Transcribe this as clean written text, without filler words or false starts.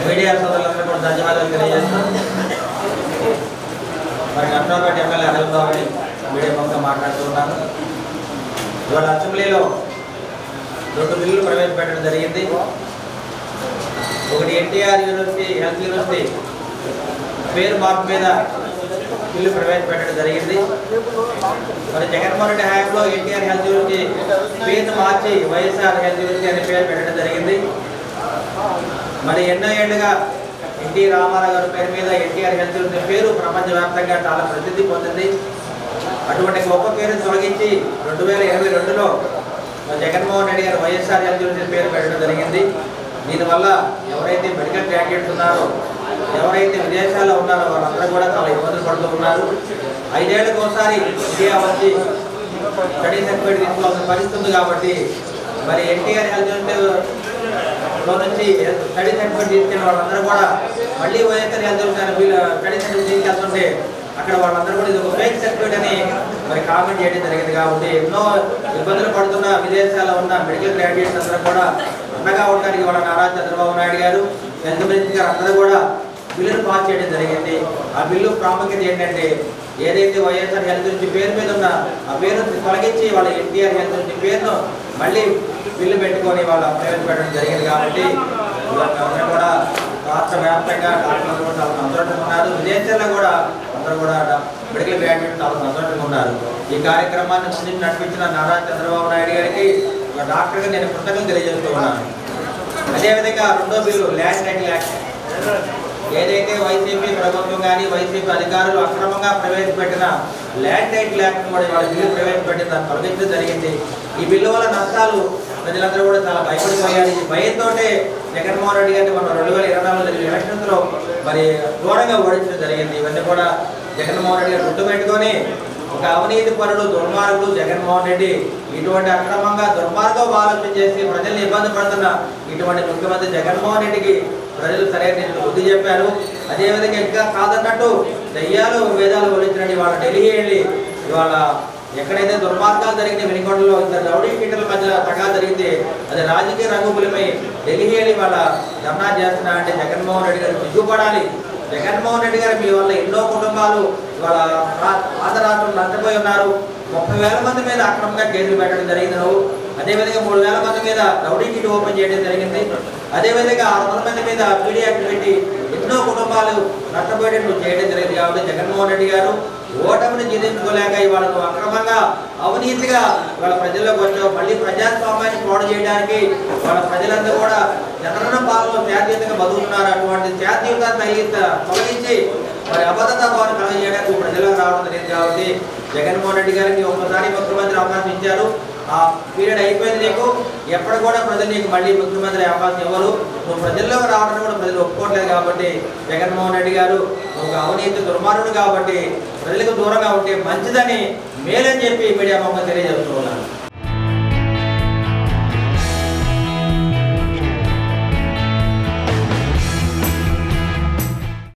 Media సోదరులందరూ కూడా ధన్యవాదాలు తెలియజేస్తున్నాం. మరి నర్సరావుపేట ఎమ్మెల్యే అనిల్ బాబుని మీడియా ముఖంగా మాట్లాడుతున్నాను. ఇవాళ అసెంబ్లీలో 2 బిల్లులు ప్రవేశపెట్టడం జరిగింది. ఒకటి ఎన్టీఆర్ యూనివర్సిటీ హెల్త్ యూనివర్సిటీ పేరు మార్పు మీద బిల్లు ప్రవేశపెట్టడం జరిగింది. మరి జగన్మోహన్ రెడ్డి హయాంలో ఎన్టీఆర్ హెల్త్ యూనివర్సిటీ పేరును మార్చి వైఎస్ఆర్ హెల్త్ యూనివర్సిటీ అనే పేరు పెట్టడం జరిగింది. మరి ఎన్నో ఏళ్లుగా ఎన్టీ రామారావు గారి పేరు మీద ఎన్టీఆర్ హెల్త్ యూనివర్సిటీ పేరు ప్రపంచవ్యాప్తంగా చాలా ప్రసిద్ధి పొందింది. అటువంటి గొప్ప పేరును తొలగించి 2022లో జగన్మోహన్ రెడ్డి గారు వైఎస్ఆర్ హెల్త్ యూనివర్సిటీ పేరు పెట్టడం జరిగింది. దీనివల్ల ఎవరైతే మెడికల్ గ్రాడ్యుయేట్స్ ఉన్నారో, ఎవరైతే విదేశాల్లో ఉన్నారో వాళ్ళందరూ కూడా చాలా ఇబ్బందులు పడుతూ ఉన్నారు. 5 ఏళ్లకు ఒకసారి ఇండియా వచ్చి స్టడీ సర్టిఫికేట్ తీసుకోవాల్సిన పరిస్థితి ఉంది. కాబట్టి మరి ఎన్టీఆర్ హెల్త్ యూనివర్సిటీలో నుంచి స్టడీ సర్టిఫికేట్ తీసుకెళ్ళిన వాళ్ళందరూ కూడా మళ్ళీ YSR health university study certificate తీసుకెళ్తుంటే అక్కడ వాళ్ళందరూ కూడా ఇది ఒక ఫేక్ సర్టిఫికేట్ అని మరి కామెంట్ చేయడం జరిగింది. కాబట్టి ఎన్నో ఇబ్బందులు పడుతున్న విదేశాల్లో ఉన్న మెడికల్ గ్రాడ్యుయేట్స్ అందరూ కూడా అండగా ఉండడానికి వాళ్ళ నారా చంద్రబాబు నాయుడు గారు, హెల్త్ మినిస్టర్ గారు అందరూ కూడా బిల్లును పాస్ చేయడం జరిగింది. ఆ బిల్లు ప్రాముఖ్యత ఏంటంటే ఏదైతే వైఎస్ఆర్ హెల్త్ యూనివర్సిటీ పేరు మీద ఉన్న ఆ పేరును తొలగించి వాళ్ళ ఎన్టీఆర్ హెల్త్ యూనివర్సిటీ పేరును మళ్ళీ బిల్లు పెట్టుకొని వాళ్ళు ప్రవేశపెట్టడం జరిగింది. కాబట్టి అందరూ కూడా రాష్ట్ర వ్యాప్తంగా డాక్టర్లు కూడా చాలా సంతోషంగా ఉన్నారు. విదేశాల్లో కూడా అందరూ కూడా మెడికల్ గ్రాడ్యుయేట్ చాలా సంతోషంగా ఉన్నారు. ఈ కార్యక్రమాన్ని ముందు నడిపించిన నారా చంద్రబాబు నాయుడు గారికి ఒక డాక్టర్గా నేను కృతజ్ఞతలు తెలియజేస్తూ ఉన్నాను. అదేవిధంగా రెండో బిల్లు ల్యాండ్ టైటిల్ యాక్ట్ ఏదైతే వైసీపీ ప్రభుత్వం కానీ వైసీపీ అధికారులు అక్రమంగా ప్రవేశపెట్టిన ల్యాండ్ టైటిల్ యాక్ట్ కూడా వాళ్ళ బిల్లు ప్రవేశపెట్టి దాన్ని తొలగించడం జరిగింది. ఈ బిల్లు వల్ల నష్టాలు ప్రజలందరూ కూడా చాలా భయపడిపోయారు. ఈ భయంతో జగన్మోహన్ రెడ్డి గారిని మనం 2024 జరిగిన ఎలక్షన్స్లో మరి ఘోరంగా ఓడించడం జరిగింది. ఇవన్నీ కూడా జగన్మోహన్ రెడ్డి గారు గుర్తుపెట్టుకొని ఒక అవినీతి పరుడు దుర్మార్గుడు జగన్మోహన్ రెడ్డి ఇటువంటి అక్రమంగా దుర్మార్గం ఆలోచన చేసి ప్రజల్ని ఇబ్బంది పడుతున్న ఇటువంటి ముఖ్యమంత్రి జగన్మోహన్ రెడ్డికి ప్రజలు సరైన బుద్ధి చెప్పారు. అదేవిధంగా ఇంకా కాదన్నట్టు దయ్యాలు వేదాలు వదిలించండి. వాళ్ళ ఢిల్లీ వెళ్ళి ఇవాళ ఎక్కడైతే దుర్మార్గాలు జరిగిన వెనుకొండలో ఇద్దరు రౌడీ షీటర్ల మధ్య తగా జరిగితే అది రాజకీయ రంగుపులమై ఢిల్లీ వెళ్ళి వాళ్ళ ధర్నా చేస్తున్నా అంటే జగన్మోహన్ రెడ్డి గారు సిగ్గుపడాలి. జగన్మోహన్ రెడ్డి గారు మీ వల్ల ఎన్నో కుటుంబాలు వాళ్ళ ఆంధ్రరాష్ట్రంలో నష్టపోయి ఉన్నారు. 30,000 మంది మీద అక్రమంగా కేసులు పెట్టడం జరిగింది. అదేవిధంగా 3,000 మంది మీద రౌడీ షీట్ ఓపెన్ చేయడం జరిగింది. అదేవిధంగా 600 మంది మీద పీడీ యాక్ట్ పెట్టి ఎన్నో కుటుంబాలు నష్టపోయేటట్టు చేయడం జరిగింది. కాబట్టి జగన్మోహన్ రెడ్డి గారు ఓటమిని జీర్ణించుకోలేక ఇవాళ అక్రమంగా అవినీతిగా వాళ్ళ ప్రజల్లోకి వచ్చావు. మళ్ళీ ప్రజాస్వామ్యాన్ని పాడు చేయడానికి వాళ్ళ ప్రజలందరూ కూడా జగనన్న పాలనలో శాంతియుతంగా బతుకుతున్నారు. అటువంటి శాంతియుతాన్ని తొలగించి మరి అబద్ధత భావన కలగజేయడానికి ప్రజలకు రావడం జరిగింది. కాబట్టి జగన్మోహన్ రెడ్డి గారికి ఒక్కసారి ముఖ్యమంత్రి అవకాశం ఇచ్చారు. ఆ పీరియడ్ అయిపోయింది. నీకు ఎప్పుడు కూడా ప్రజలు నీకు మళ్ళీ ముఖ్యమంత్రి అవకాశం ఇవ్వరు. నువ్వు ప్రజల్లోకి రావడం కూడా ప్రజలు ఒప్పుకోవట్లేదు. కాబట్టి జగన్మోహన్ రెడ్డి గారు ఒక అవినీతి దుర్మార్గుడు కాబట్టి ప్రజలకు దూరంగా ఉంటే మంచిదని మేలని చెప్పి మీడియా ముఖంగా తెలియజేస్తూ ఉన్నారు.